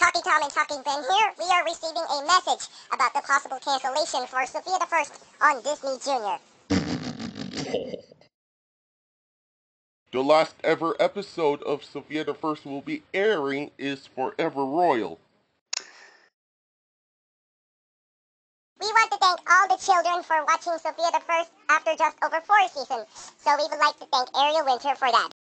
Talking Tom and Talking Ben here. We are receiving a message about the possible cancellation for Sofia the First on Disney Junior. The last ever episode of Sofia the First will be airing is Forever Royal. We want to thank all the children for watching Sofia the First after just over 4 seasons, so we would like to thank Ariel Winter for that.